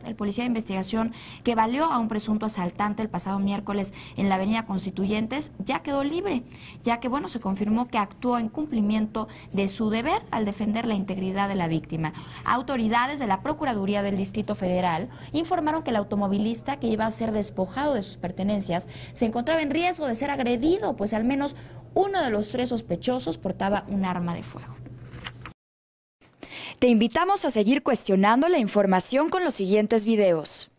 el policía de investigación que baleó a un presunto asaltante el pasado miércoles en la avenida Constituyentes, ya quedó libre, ya que, bueno, se confirmó que actuó en cumplimiento de su deber al defender la integridad de la víctima. Autoridades de la Procuraduría del Distrito Federal informaron que el automovilista, que iba a ser despojado de sus pertenencias, se encontraba en riesgo de ser agredido, pues al menos uno de los 3 sospechosos portaba un arma de fuego. Te invitamos a seguir cuestionando la información con los siguientes videos.